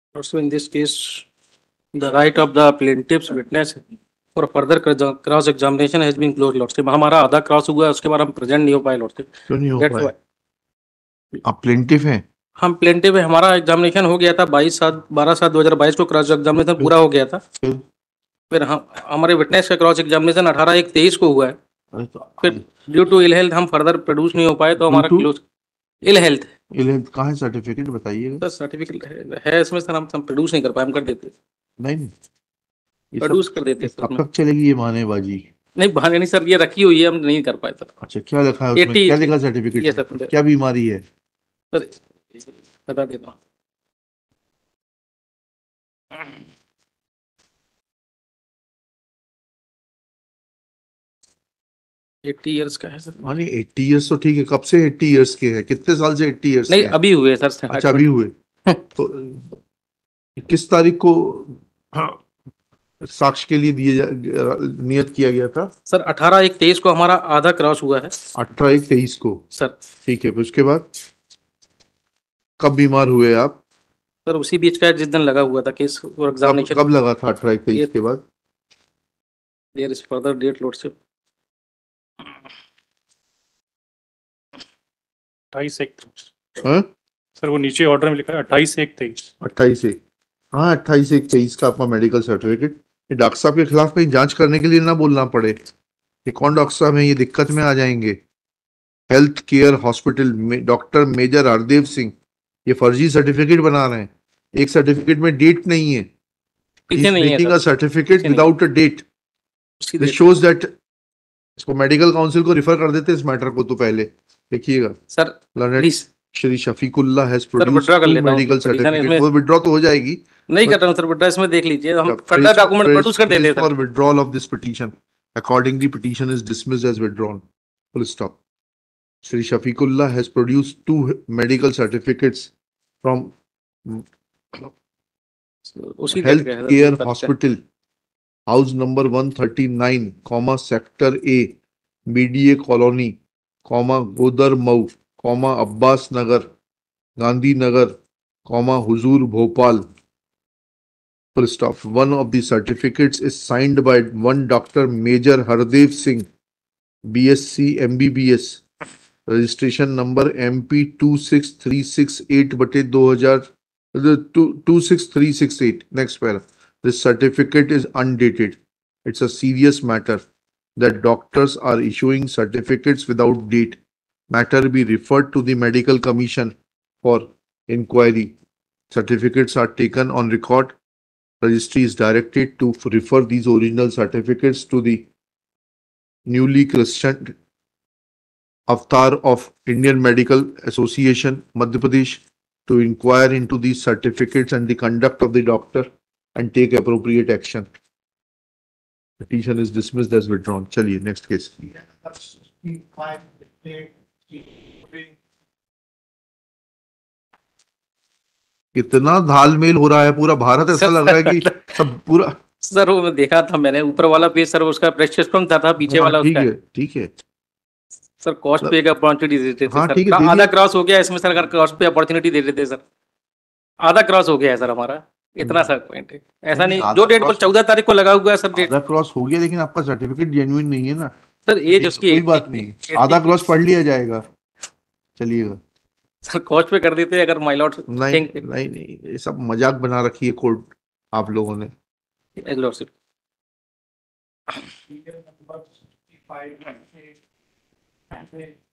Also, in this case, the right of the plaintiff's witness for further cross examination has been closed, Lordship. हमारा आधा cross हुआ है, उसके बाद हम प्रेजेंट नहीं हो पाए, Lordship. क्यों नहीं हो That's पाए? why. आप प्लेंटिफ हैं? हम प्लेंटिव है, हमारा एग्जामिनेशन हो गया था 12/7/2022 को क्रॉस एग्जामिनेशन पूरा हो गया था. फिर हम हमारे विटनेस का क्रॉस एग्जामिनेशन 18/1/23 को हुआ है. फिर ड्यू टू इल हेल्थ हम फर्दर प्रोड्यूस नहीं हो पाए, तो हमारा क्लोज. इल हेल्थ कहाँ है? सर्टिफिकेट बताइएगा. सर सर्टिफिकेट है इसमें सर, हम प्रोड्यूस नहीं कर पाए, हम कर देते. नहीं प्रोड्यूस कर देते. कब तक चलेगी ये बहानेबाजी? नहीं बहाने नहीं सर, ये रखी हुई है, हम नहीं कर पाए सर. अच्छा, क्या लिखा है उसमें? क्या लिखा सर्टिफिकेट? ये सर क्या बीमारी है सर, बता देता हूँ. 80 इयर्स का है सर. हाँ नहीं, 80 इयर्स तो ठीक है. कब से 80 इयर्स के हैं? कितने साल से 80 इयर्स नहीं के हैं? अभी हुए सर. अच्छा अभी हुए. तो किस तारीख को साक्ष्य के लिए नियत किया गया था? सर 18/1/23 को हमारा आधा क्रॉस हुआ है. 18/1/23 को सर. ठीक है. उसके बाद कब बीमार हुए आप? सर उसी बीच का जिस दिन लगा हुआ था केस और एग्जामिनेशन. कब लगा था 18/1/23 के बाद? There is further date, lordship. 28/1/23. हाँ सर वो नीचे ऑर्डर में लिखा है 28/1/23. 28/1. हाँ 28/1/23 का आपका मेडिकल सर्टिफिकेट. ये डॉक्टर साहब के खिलाफ कहीं जांच करने के लिए ना बोलना पड़े. ये कौन डॉक्टर साहब हैं? ये दिक्कत में आ जाएंगे. हेल्थ केयर हॉस्पिटल में डॉक्टर मेजर हरदेव सिंह, ये फर्जी सर्टिफिकेट बना रहे हैं. एक सर्टिफिकेट में डेट नहीं है. पीछे नहीं है sir. Certificate without a date. This shows that. इसको मेडिकल काउंसिल को रिफर कर देते इस मैटर को. तो पहले देखिएगा sir please. Shri Shafiqullah has produced withdraw कर लेता हूं मेडिकल petition सर्टिफिकेट. इसमें. वो विड्रॉ तो हो जाएगी. नहीं कर रहा हूँ सर, विड्रॉ इसमें देख लीजिए, हम फर्दर डॉक्यूमेंट प्रोड्यूस कर देते हैं for sir. Withdrawal of this petition. Accordingly petition is dismissed as withdrawn. Full stop. Sri Shafiqullah has produced 2 medical certificates from उसी Health Care Hospital, house number 139, sector A, BDA Colony, Godar Mau, Abbas Nagar, Gandhi Nagar, Huzur Bhopal. Full stop. One of the certificates is signed by one Dr. Major Hardev Singh, BSc MBBS. Registration number MP 26368/2000 next para. This certificate is undated. It's a serious matter that doctors are issuing certificates without date. Matter be referred to the medical commission for inquiry. Certificates are taken on record. Registry is directed to refer these original certificates to the newly christened Avatar of Indian Medical Association, Madhya Pradesh, to inquire into these certificates and the conduct of the doctor and take appropriate action. Petition is dismissed as withdrawn. चलिए next case. कितना धालमेल हो रहा है पूरा भारत. ऐसा लग रहा है कि सब पूरा. सर वो देखा था मैंने, ऊपर वाला पेज सर उसका प्रेस्क्रिप्शन था पीछे वाला उसका. ठीक है सर कॉस्ट पे का अपॉर्चुनिटी दे देते हाँ, सर. आधा क्रॉस हो गया इसमें सर, अगर कॉस्ट पे अपॉर्चुनिटी दे देते सर. आधा क्रॉस हो गया है सर हमारा, इतना सर पॉइंट है. ऐसा नहीं जो डेट को 14 तारीख को लगा हुआ है सर. डेट आधा क्रॉस हो गया लेकिन आपका सर्टिफिकेट जेन्युइन नहीं है ना सर. एज उसकी कोई बात नहीं. आधा क्रॉस पढ़ लिया जाएगा. चलिएगा सर, कॉस्ट पे कर देते अगर माय लॉर्ड. नहीं ये सब मजाक बना रखी है कोर्ट आप लोगों ने. लॉर्डशिप